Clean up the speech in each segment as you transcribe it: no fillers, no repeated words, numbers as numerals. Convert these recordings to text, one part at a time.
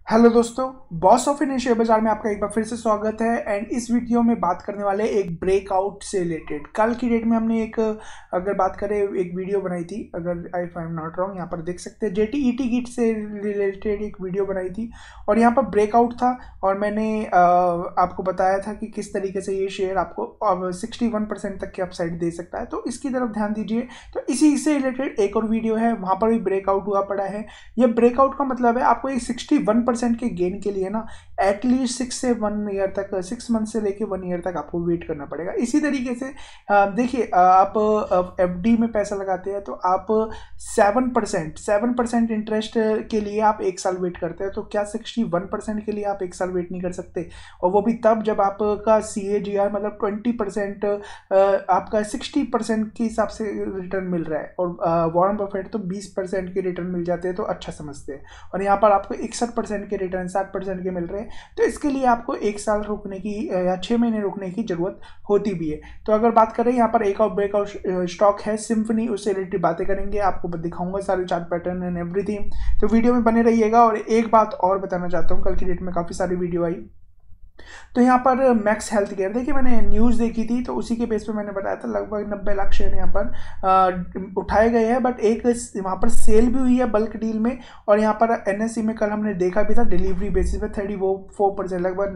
Hello दोस्तों, boss of Indian share बाजार में आपका एक बार फिर से स्वागत है। एंड इस वीडियो में बात करने वाले एक ब्रेकआउट से रिलेटेड। कल की डेट में हमने अगर बात करें एक वीडियो बनाई थी, अगर if I am not wrong, यहाँ पर देख सकते हैं जेटीईटी गिट से रिलेटेड एक वीडियो बनाई थी और यहाँ पर ब्रेकआउट था। और मैंने आपको बताया था कि किस तरीके से ये शेयर आपको 61% तक की अपसाइड दे सकता है, तो इसकी तरफ ध्यान दीजिए। तो इसी से रिलेटेड एक और वीडियो है, वहाँ पर भी ब्रेकआउट हुआ पड़ा है। ये ब्रेकआउट का मतलब है आपको एक 61% के गेन के लिए ना एटलीस्ट 6 मंथ से लेके 1 ईयर तक आपको वेट करना पड़ेगा। इसी तरीके से देखिए, आप एफडी में पैसा लगाते हैं तो आप 7% इंटरेस्ट के लिए आप 1 साल वेट करते हैं, तो क्या 61% के लिए आप 1 साल वेट नहीं कर सकते? और वो भी तब जब आपका CAGR मतलब 20% आपका 60% के हिसाब से रिटर्न मिल रहा है। और वॉरेन बफेट तो 20% के रिटर्न मिल जाते हैं तो अच्छा समझते हैं, और यहाँ पर आपको 61% के रिटर्न 60% के मिल रहे हैं। तो इसके लिए आपको 1 साल रुकने की या 6 महीने रुकने की जरूरत होती भी है। तो अगर बात करें यहाँ पर एक और ब्रेकआउट स्टॉक है सिम्फनी, उससे रिलेटेड बातें करेंगे, आपको दिखाऊंगा सारे चार्ट पैटर्न एंड एवरीथिंग। तो वीडियो में बने रहिएगा। और एक बात और बताना चाहता हूँ, कल की डेट में काफ़ी सारी वीडियो आई, तो यहाँ पर मैक्स हेल्थ केयर, देखिए मैंने न्यूज़ देखी थी तो उसी के बेस पे मैंने बताया था लगभग 90 लाख शेयर यहाँ पर उठाए गए हैं। बट एक वहाँ पर सेल भी हुई है बल्क डील में। और यहाँ पर NSE में कल हमने देखा भी था डिलीवरी बेसिस पे 34% लगभग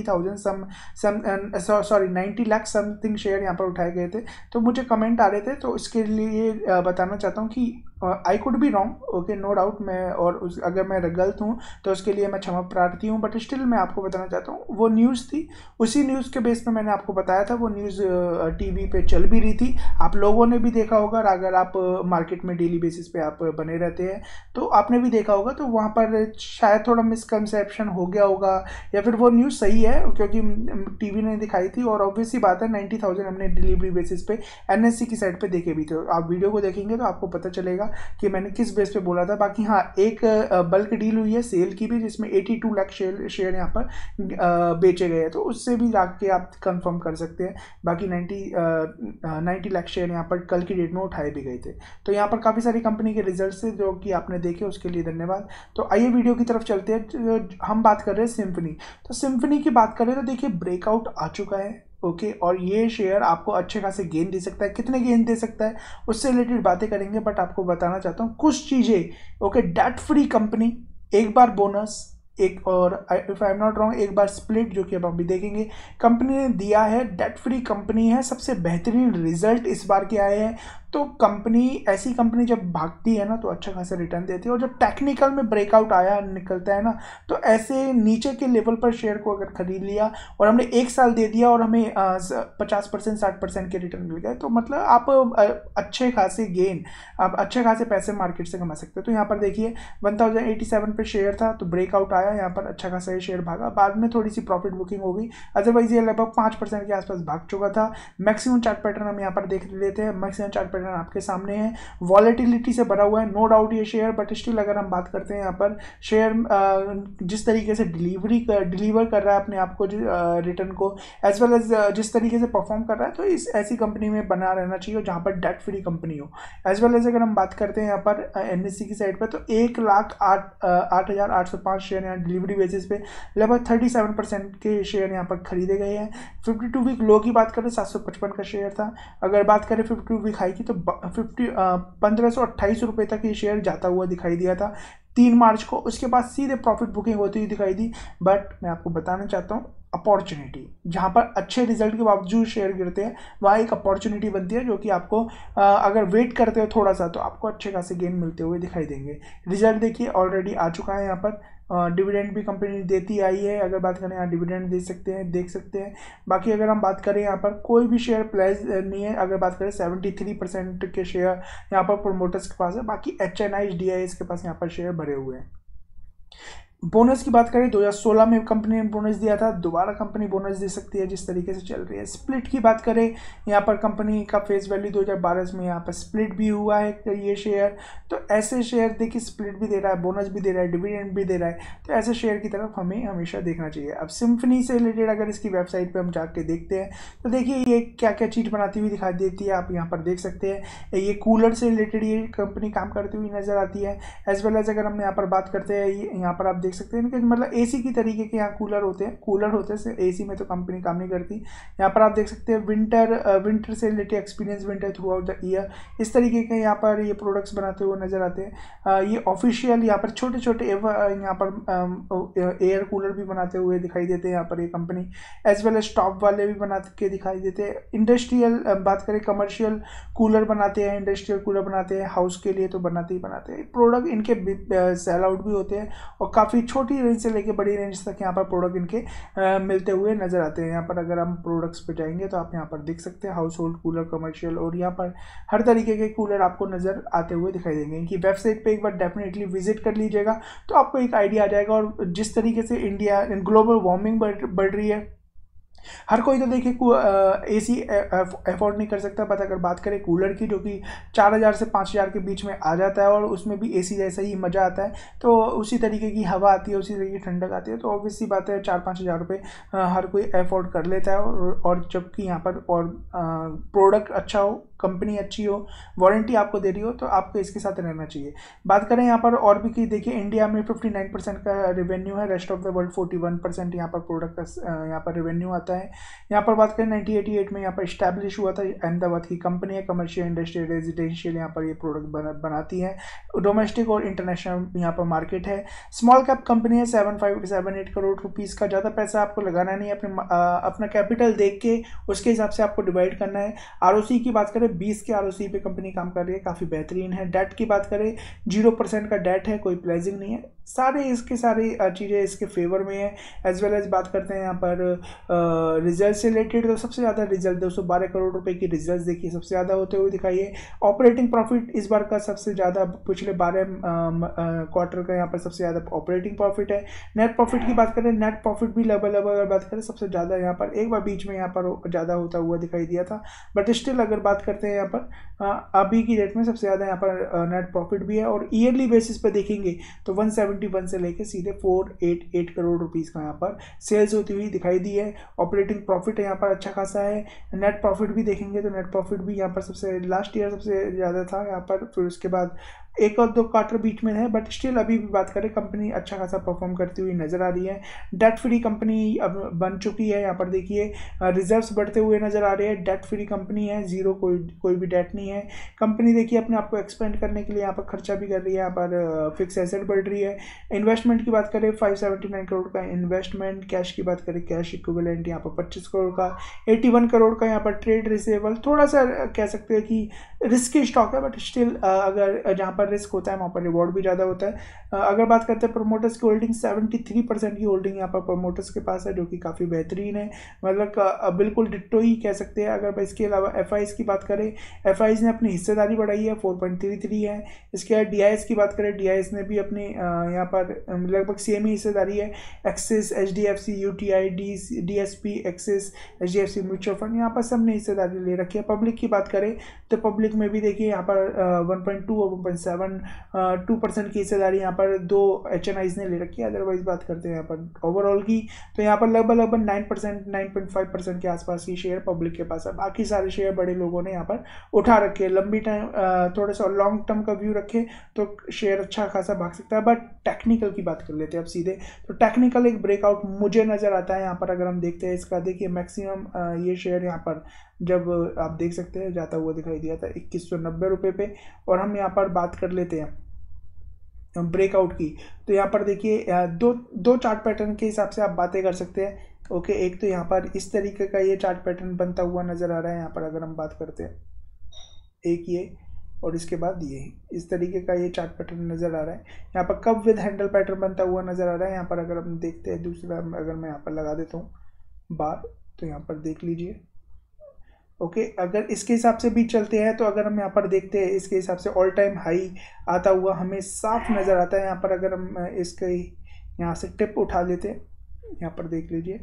90 लाख समथिंग शेयर यहाँ पर उठाए गए थे। तो मुझे कमेंट आ रहे थे, तो इसके लिए बताना चाहता हूँ कि I could be wrong, okay, no doubt. मैं और अगर मैं गलत हूँ तो उसके लिए मैं क्षमा प्रार्थी हूँ, बट स्टिल मैं आपको बताना चाहता हूँ वो न्यूज़ थी, उसी न्यूज़ के बेस पे मैंने आपको बताया था। वो न्यूज़ टीवी पे चल भी रही थी, आप लोगों ने भी देखा होगा। और अगर आप मार्केट में डेली बेसिस पे आप बने रहते हैं तो आपने भी देखा होगा। तो वहाँ पर शायद थोड़ा मिसकंसेप्शन हो गया होगा, या फिर वो न्यूज़ सही है क्योंकि टीवी ने दिखाई थी। और ऑब्वियस सी बात है 90,000 हमने डिलीवरी बेसिस पे NSE की साइड पे देखे भी थे। आप वीडियो को देखेंगे तो आपको पता चलेगा कि मैंने किस बेस पे बोला था। बाकी हाँ, एक बल्क डील हुई है सेल की भी, जिसमें 82 लाख शेयर यहाँ पर बेचे गए हैं, तो उससे भी जाके आप कंफर्म कर सकते हैं। बाकी 90 लाख शेयर यहाँ पर कल की डेट में उठाए भी गए थे। तो यहाँ पर काफ़ी सारी कंपनी के रिजल्ट से जो कि आपने देखे, उसके लिए धन्यवाद। तो आइए वीडियो की तरफ चलते हैं। हम बात कर रहे हैं सिम्फनी। तो सिम्फनी की बात करें तो देखिए ब्रेकआउट आ चुका है, ओके। और ये शेयर आपको अच्छे खासे गेन दे सकता है, कितने गेन दे सकता है उससे रिलेटेड बातें करेंगे। बट आपको बताना चाहता हूँ कुछ चीज़ें, ओके। डेट फ्री कंपनी, एक बार बोनस, एक और if I am not wrong एक बार स्प्लिट, जो कि अब हम भी देखेंगे। कंपनी ने दिया है, डेट फ्री कंपनी है, सबसे बेहतरीन रिजल्ट इस बार के आए हैं। तो कंपनी, ऐसी कंपनी जब भागती है ना तो अच्छा खासा रिटर्न देती है। और जब टेक्निकल में ब्रेकआउट आया निकलता है ना, तो ऐसे नीचे के लेवल पर शेयर को अगर खरीद लिया और हमने 1 साल दे दिया और हमें 50% 60% के रिटर्न मिल गए, तो मतलब आप अच्छे खासे गेन, आप अच्छे खासे पैसे मार्केट से कमा सकते हैं। तो यहाँ पर देखिए 1087 पे शेयर था, तो ब्रेकआउट आया यहाँ पर, अच्छा खासा ये शेयर भागा। बाद में थोड़ी सी प्रॉफिट बुकिंग हो गई, अदरवाइज ये लगभग 5% के आसपास भाग चुका था। मैक्सिमम चार्ट पैटर्न हम यहाँ पर देख लेते हैं। मैक्सिमम चार्ट पैटर्न आपके सामने है, वॉलेटिलिटी से भरा हुआ है, नो डाउट ये शेयर। बट स्टिल अगर हम बात करते हैं यहाँ पर शेयर जिस तरीके से डिलीवर कर रहा है अपने आप को रिटर्न को, एज वेल एज जिस तरीके से परफॉर्म कर रहा है, तो इस ऐसी कंपनी में बना रहना चाहिए जहाँ पर डेट फ्री कंपनी हो। एज वेल एज अगर हम बात करते हैं यहाँ पर NSE की साइड पर, तो 1,08,805 शेयर यहाँ डिलीवरी बेसिस पे लगभग 37% के शेयर यहाँ पर खरीदे गए हैं। 52 वीक लो की बात करें 755 का शेयर था। अगर बात करें 52 वीक हाई की, तो 1528 रुपये तक ये शेयर जाता हुआ दिखाई दिया था 3 मार्च को। उसके बाद सीधे प्रॉफिट बुकिंग होती हुई दिखाई दी। बट मैं आपको बताना चाहता हूँ, अपॉर्चुनिटी, जहाँ पर अच्छे रिजल्ट के बावजूद शेयर गिरते हैं, वहाँ एक अपॉर्चुनिटी बनती है, जो कि आपको अगर वेट करते हो थोड़ा सा तो आपको अच्छे खासे गेन मिलते हुए दिखाई देंगे। रिजल्ट देखिए ऑलरेडी आ चुका है यहाँ पर। डिविडेंड भी कंपनी देती आई है, अगर बात करें यहाँ डिविडेंड दे सकते हैं, देख सकते हैं। बाकी अगर हम बात करें यहाँ पर कोई भी शेयर प्लेस नहीं है, अगर बात करें 73% के शेयर यहाँ पर प्रोमोटर्स के पास है। बाकी HNI DIS के पास यहाँ पर शेयर भरे हुए हैं। बोनस की बात करें 2016 में कंपनी ने बोनस दिया था, दोबारा कंपनी बोनस दे सकती है जिस तरीके से चल रही है। स्प्लिट की बात करें, यहाँ पर कंपनी का फेस वैल्यू 2012 में यहाँ पर स्प्लिट भी हुआ है ये शेयर। तो ऐसे शेयर देखिए, स्प्लिट भी दे रहा है, बोनस भी दे रहा है, डिविडेंड भी दे रहा है, तो ऐसे शेयर की तरफ हमें हमेशा देखना चाहिए। अब सिम्फनी से रिलेटेड अगर इसकी वेबसाइट पर हम जाके देखते हैं तो देखिए ये क्या क्या चीज़ बनाती हुई दिखाई देती है, आप यहाँ पर देख सकते हैं। ये कूलर से रिलेटेड ये कंपनी काम करती हुई नजर आती है। एज वेल एज अगर हम यहाँ पर बात करते हैं, यहाँ पर आप देख सकते हैं इनके मतलब एसी की तरीके के यहाँ कूलर होते हैं, एसी में तो कंपनी काम नहीं करती। यहाँ पर आप देख सकते हैं विंटर से related experience winter throughout the year, इस तरीके के यहाँ पर ये प्रोडक्ट्स बनाते हुए नजर आते हैं। ये ऑफिशियल यहाँ पर छोटे छोटे यहाँ पर एयर कूलर भी बनाते हुए दिखाई देते हैं यहाँ पर ये company, as well as top वाले भी बना के दिखाई देते हैं। इंडस्ट्रियल बात करें, कमर्शियल कूलर बनाते हैं, इंडस्ट्रियल कूलर बनाते हैं, हाउस के लिए तो बनाते ही बनाते हैं। प्रोडक्ट इनके सेल आउट भी होते हैं और काफ़ी छोटी रेंज से लेके बड़ी रेंज तक यहाँ पर प्रोडक्ट इनके मिलते हुए नजर आते हैं। यहाँ पर अगर हम प्रोडक्ट्स पे जाएंगे तो आप यहाँ पर देख सकते हैं हाउस होल्ड कूलर, कमर्शियल, और यहाँ पर हर तरीके के कूलर आपको नजर आते हुए दिखाई देंगे। इनकी वेबसाइट पे एक बार डेफिनेटली विजिट कर लीजिएगा तो आपको एक आइडिया आ जाएगा। और जिस तरीके से इंडिया ग्लोबल वार्मिंग बढ़ रही है, हर कोई तो देखिए एसी अफोर्ड नहीं कर सकता, बट अगर बात करें कूलर की जो कि 4000 से 5000 के बीच में आ जाता है और उसमें भी एसी जैसा ही मज़ा आता है, तो उसी तरीके की हवा आती है, उसी तरीके की ठंडक आती है, तो ऑब्वियस सी बात है 4-5 हज़ार रुपये हर कोई अफोर्ड कर लेता है। और जबकि यहाँ पर और प्रोडक्ट अच्छा हो, कंपनी अच्छी हो, वारंटी आपको दे रही हो, तो आपको इसके साथ रहना चाहिए। बात करें यहाँ पर और भी कि देखिए इंडिया में 59% का रेवेन्यू है, रेस्ट ऑफ द वर्ल्ड 41% यहाँ पर प्रोडक्ट का यहाँ पर रेवेन्यू आता है। यहाँ पर बात करें 1988 में यहाँ पर इस्टेब्लिश हुआ था, अहमदाबाद की कंपनी है, कमर्शियल, इंडस्ट्रियल, रेजिडेंशियल यहाँ पर ये प्रोडक्ट बनाती है। डोमेस्टिक और इंटरनेशनल यहाँ पर मार्केट है। स्मॉल कैप कंपनी है, 7-8 करोड़ रुपीज़ का, ज़्यादा पैसा आपको लगाना नहीं है, अपना कैपिटल देख के उसके हिसाब से आपको डिवाइड करना है। आरओसी की बात करें 20 के आरओसी पे कंपनी काम कर रही है, काफ़ी बेहतरीन है। डेट की बात करें 0% का डेट है, कोई प्लेजिंग नहीं है, सारे चीज़ें इसके फेवर में है। एज वेल एज बात करते हैं यहाँ पर रिजल्ट से रिलेटेड, तो सबसे ज़्यादा रिजल्ट 212 करोड़ रुपए की रिजल्ट देखिए सबसे ज़्यादा होते हुए दिखाई है। ऑपरेटिंग प्रॉफिट इस बार का सबसे ज़्यादा, पिछले 12 क्वार्टर का यहाँ पर सबसे ज़्यादा ऑपरेटिंग प्रॉफिट है। नेट प्रॉफिट की बात करें, नेट प्रॉफिट भी लगभग अगर बात करें सबसे ज़्यादा यहाँ पर एक बार बीच में यहाँ पर ज़्यादा होता हुआ दिखाई दिया था, बट स्टिल अगर बात करते हैं यहाँ पर अभी की डेट में सबसे ज़्यादा यहाँ पर नेट प्रॉफिट भी है। और ईयरली बेसिस पर देखेंगे तो 171 से लेके सीधे 488 करोड़ रुपीज़ का यहाँ पर सेल्स होती हुई दिखाई दी है। ऑपरेटिंग प्रॉफिट यहाँ पर अच्छा खासा है। नेट प्रॉफिट भी देखेंगे तो नेट प्रॉफिट भी यहाँ पर सबसे लास्ट ईयर सबसे ज़्यादा था यहाँ पर, फिर उसके बाद एक और दो क्वार्टर बीच में है, बट स्टिल अभी भी बात करें कंपनी अच्छा खासा परफॉर्म करती हुई नजर आ रही है। डेट फ्री कंपनी अब बन चुकी है, यहाँ पर देखिए रिजर्व्स बढ़ते हुए नजर आ रहे हैं। डेट फ्री कंपनी है, जीरो कोई भी डेट नहीं है। कंपनी देखिए अपने आप को एक्सपेंड करने के लिए यहाँ पर खर्चा भी कर रही है, यहाँ पर फिक्स एसेट बढ़ रही है। इन्वेस्टमेंट की बात करें 579 करोड़ का इन्वेस्टमेंट। कैश की बात करें, कैश इक्विवेलेंट यहाँ पर 25 करोड़ का, 81 करोड़ का यहाँ पर ट्रेड रिसीवेबल। थोड़ा सा कह सकते हैं कि रिस्की स्टॉक है, बट स्टिल अगर जहाँ पर रिस्क होता है वहाँ पर रिवॉर्ड भी ज़्यादा होता है। अगर बात करते हैं प्रोमोटर्स की होल्डिंग, 73% की होल्डिंग यहाँ पर प्रोमोटर्स के पास है, जो कि काफ़ी बेहतरीन है, मतलब बिल्कुल डिट्टो ही कह सकते हैं। अगर इसके अलावा एफआईज की बात करें, एफआईज ने अपनी हिस्सेदारी बढ़ाई है, 4.33 है। इसके बाद डीआईएस की बात करें, डीआईएस ने भी अपनी यहाँ पर लगभग सेम ही हिस्सेदारी है। Axis, HDFC, UTI, DSP, Axis, HDFC mutual fund, यहाँ पर सबने हिस्सेदारी ले रखी है। पब्लिक की बात करें तो पब्लिक में भी देखिए यहाँ पर 1.2 और 1.72% की हिस्सेदारी यहाँ पर दो एचएनआईज ने ले रखी है। अदरवाइज बात करते हैं यहाँ पर ओवरऑल की, तो यहाँ पर लगभग 9%, 9.5% के आसपास की शेयर पब्लिक के पास है। बाकी सारे शेयर बड़े लोगों ने यहाँ पर उठा रखे हैं। लंबी टाइम थोड़ा सा लॉन्ग टर्म का व्यू रखे तो शेयर अच्छा खासा भाग सकता है। बट टेक्निकल की बात कर लेते हैं अब सीधे, तो टेक्निकल एक ब्रेकआउट मुझे नज़र आता है यहाँ पर। अगर हम देखते हैं इसका, देखिए मैक्सिमम ये शेयर यहाँ पर जब आप देख सकते हैं जाता हुआ दिखाई दिया था 2190 रुपये पे। और हम यहाँ पर बात कर लेते हैं ब्रेकआउट की, तो यहाँ पर देखिए दो चार्ट पैटर्न के हिसाब से आप बातें कर सकते हैं। ओके, एक तो यहाँ पर इस तरीके का ये चार्ट पैटर्न बनता हुआ नज़र आ रहा है यहाँ पर, अगर हम बात करते हैं एक ये और इसके बाद ये इस तरीके का ये चार्ट पैटर्न नज़र आ रहा है। यहाँ पर कब विद हैंडल पैटर्न बनता हुआ नज़र आ रहा है यहाँ पर। अगर हम देखते हैं दूसरा, अगर मैं यहाँ पर लगा देता हूँ बार, तो यहाँ पर देख लीजिए। ओके, अगर इसके हिसाब से भी चलते हैं तो अगर हम यहाँ पर देखते हैं इसके हिसाब से ऑल टाइम हाई आता हुआ हमें साफ नज़र आता है यहाँ पर। अगर हम इसके यहाँ से टिप उठा लेते हैं, यहाँ पर देख लीजिए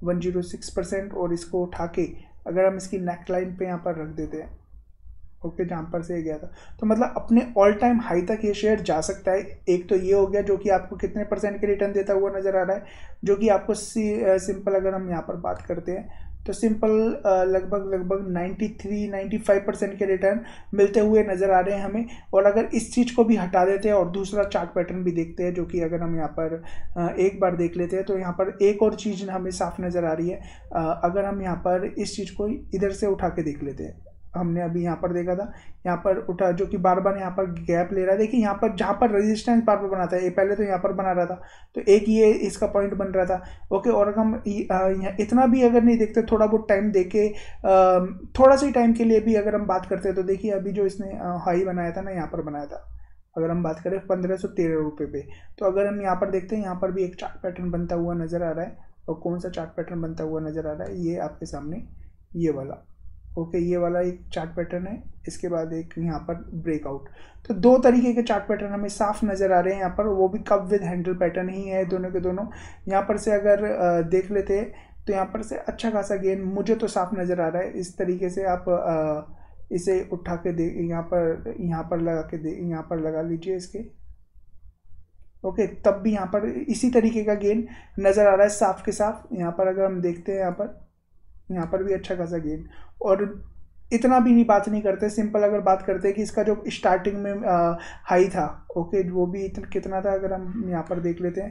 106%, और इसको उठा के अगर हम इसकी नेक लाइन पे यहाँ पर रख देते हैं, ओके, जहाँ पर से गया था, तो मतलब अपने ऑल टाइम हाई तक ये शेयर जा सकता है। एक तो ये हो गया जो कि आपको कितने % के रिटर्न देता हुआ नज़र आ रहा है, जो कि आपको सिंपल अगर हम यहाँ पर बात करते हैं तो सिंपल लगभग लगभग 93-95% के रिटर्न मिलते हुए नज़र आ रहे हैं हमें। और अगर इस चीज़ को भी हटा देते हैं और दूसरा चार्ट पैटर्न भी देखते हैं, जो कि अगर हम यहाँ पर एक बार देख लेते हैं तो यहाँ पर एक और चीज़ हमें साफ नज़र आ रही है। अगर हम यहाँ पर इस चीज़ को इधर से उठा के देख लेते हैं, हमने अभी यहाँ पर देखा था, यहाँ पर उठा जो कि बार बार यहाँ पर गैप ले रहा है। देखिए यहाँ पर जहाँ पर रेजिस्टेंस बार बार बनाता है, ये पहले तो यहाँ पर बना रहा था, तो एक ये इसका पॉइंट बन रहा था। ओके, और अगर हम इतना भी अगर नहीं देखते, थोड़ा बहुत टाइम देके थोड़ा सा टाइम के लिए भी अगर हम बात करते हैं, तो देखिए अभी जो इसने हाई बनाया था ना, यहाँ पर बनाया था, अगर हम बात करें 1513 रुपये पे, तो अगर हम यहाँ पर देखते हैं, यहाँ पर भी एक चार्ट पैटर्न बनता हुआ नज़र आ रहा है। और कौन सा चार्ट पैटर्न बनता हुआ नज़र आ रहा है, ये आपके सामने ये वाला। ओके, ये वाला एक चार्ट पैटर्न है, इसके बाद एक यहाँ पर ब्रेकआउट। तो दो तरीके के चार्ट पैटर्न हमें साफ नज़र आ रहे हैं यहाँ पर, वो भी कप विद हैंडल पैटर्न ही है दोनों के दोनों। यहाँ पर से अगर देख लेते हैं तो यहाँ पर से अच्छा खासा गेन मुझे तो साफ नज़र आ रहा है। इस तरीके से आप इसे उठा के दे, यहाँ पर लगा के दे, यहाँ पर लगा लीजिए इसके। ओके, तब भी यहाँ पर इसी तरीके का गेन नज़र आ रहा है साफ के साफ। यहाँ पर अगर हम देखते हैं, यहाँ पर भी अच्छा खासा गेन, और इतना भी नहीं बात नहीं करते, सिंपल अगर बात करते हैं कि इसका जो स्टार्टिंग में हाई था, ओके, वो भी कितना था, अगर हम यहाँ पर देख लेते हैं,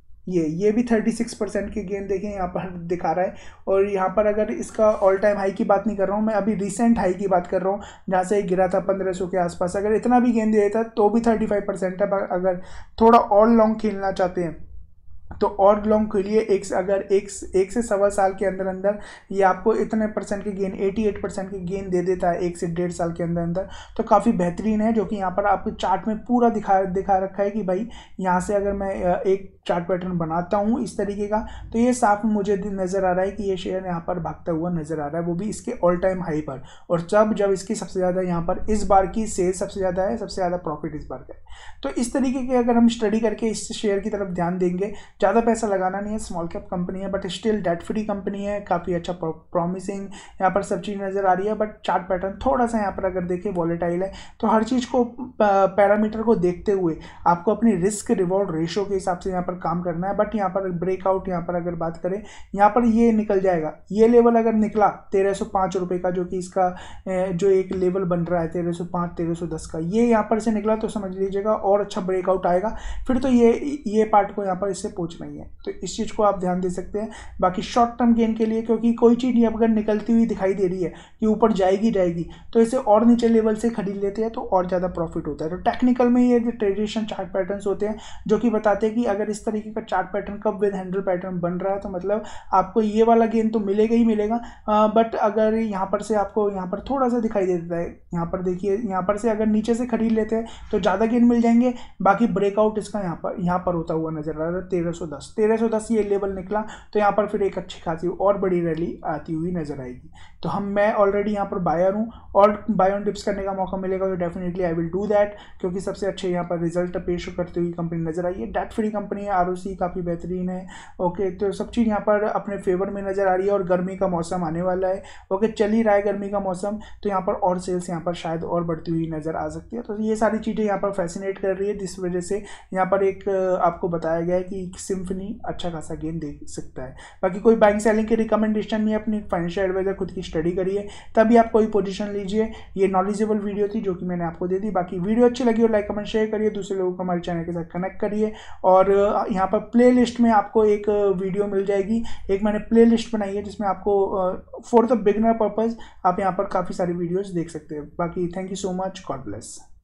ये भी 36% की गेन देखें यहाँ पर दिखा रहा है। और यहाँ पर अगर इसका ऑल टाइम हाई की बात नहीं कर रहा हूँ मैं, अभी रिसेंट हाई की बात कर रहा हूँ, जहाँ से गिरा था 1500 के आसपास, अगर इतना भी गेन दे देता तो भी 35% है। अगर थोड़ा और लॉन्ग खेलना चाहते हैं तो और लॉन्ग के लिए अगर एक से सवा साल के अंदर अंदर ये आपको इतने परसेंट की गेन, 88% की गेन दे देता है 1 से 1.5 साल के अंदर अंदर, तो काफ़ी बेहतरीन है। जो कि यहाँ पर आपको चार्ट में पूरा दिखा रखा है कि भाई यहाँ से अगर मैं एक चार्ट पैटर्न बनाता हूँ इस तरीके का, तो ये साफ मुझे नज़र आ रहा है कि ये शेयर यहाँ पर भागता हुआ नज़र आ रहा है, वो भी इसके ऑल टाइम हाई पर। और जब इसकी सबसे ज़्यादा यहाँ पर इस बार की सेल सबसे ज़्यादा है, सबसे ज़्यादा प्रॉफिट इस बार का है। तो इस तरीके के अगर हम स्टडी करके इस शेयर की तरफ ध्यान देंगे, ज़्यादा पैसा लगाना नहीं है, स्मॉल कैप कंपनी है, but still debt free company है, काफ़ी अच्छा प्रॉमिसिंग यहाँ पर सब चीज़ नज़र आ रही है। बट चार्ट पैटर्न थोड़ा सा यहाँ पर अगर देखें वॉलेटाइल है। तो हर चीज़ को पैरामीटर को देखते हुए आपको अपनी रिस्क रिवॉर्ड रेशो के हिसाब से यहाँ पर काम करना है। बट यहाँ पर ब्रेकआउट, यहाँ पर अगर बात करें, यहाँ पर ये निकल जाएगा, ये लेवल अगर निकला 1305 रुपये का, जो कि इसका जो एक लेवल बन रहा है 1305 1310 का, ये यहाँ पर से निकला तो समझ लीजिएगा और अच्छा ब्रेकआउट आएगा, फिर तो ये पार्ट को यहाँ पर इससे पहुँचना ही है। तो इस चीज़ को आप ध्यान दे सकते हैं। बाकी शॉर्ट टर्म गेन के लिए, क्योंकि कोई चीज़ अगर निकलती हुई दिखाई दे रही है कि ऊपर जाएगी, तो इसे और नीचे लेवल से खरीद लेते हैं तो और ज़्यादा प्रॉफिट होता है। तो टेक्निकल में ये जो ट्रेडिशनल चार्ट पैटर्न्स होते हैं, जो कि बताते हैं कि अगर इस तरीके का chart pattern cup with handle pattern बन रहा है, तो मतलब आपको ये वाला गेन तो मिलेगा ही मिलेगा। बट अगर यहाँ पर से आपको यहाँ पर थोड़ा सा दिखाई देता है, यहाँ पर देखिए, यहाँ पर से अगर नीचे से खरीद लेते हैं तो ज़्यादा गेन मिल जाएंगे। बाकी ब्रेकआउट इसका यहाँ पर होता हुआ नजर आ रहा है 1310 ये लेवल निकला, तो यहाँ पर फिर एक अच्छी खासी और बड़ी रैली आती हुई नजर आएगी। तो मैं ऑलरेडी यहाँ पर बायर हूँ, और बाय ऑन डिप्स करने का मौका मिलेगा तो definitely I will do that, क्योंकि सबसे अच्छे यहाँ पर रिजल्ट पेश करती हुई कंपनी नजर आई है। डेट फ्री कंपनी है, ROC काफ़ी बेहतरीन है। ओके, तो सब चीज़ यहाँ पर अपने फेवर में नजर आ रही है। और गर्मी का मौसम आने वाला है, ओके, चल ही रहा है गर्मी का मौसम, तो यहाँ पर और सेल्स यहाँ पर शायद और बढ़ती हुई नजर आ सकती है। तो ये सारी चीज़ें यहाँ पर फैसिनेट कर रही है, जिस वजह से यहाँ पर एक आपको बताया गया है कि सिम्फनी अच्छा खासा गेन दे सकता है। बाकी कोई बाइंग सेलिंग की रिकमेंडेशन नहीं है, अपनी फाइनेंशियल एडवाइजर खुद की स्टडी करिए, तभी आप कोई पोजीशन लीजिए। ये नॉलेजेबल वीडियो थी जो कि मैंने आपको दे दी। बाकी वीडियो अच्छी लगी हो लाइक कमेंट शेयर करिए, दूसरे लोगों को हमारे चैनल के साथ कनेक्ट करिए। और यहाँ पर प्ले लिस्ट में आपको एक वीडियो मिल जाएगी, एक मैंने प्ले लिस्ट बनाई है जिसमें आपको फॉर द बिगिनर पर्पज़ आप यहाँ पर काफ़ी सारी वीडियोज़ देख सकते हैं। बाकी thank you so much, God bless.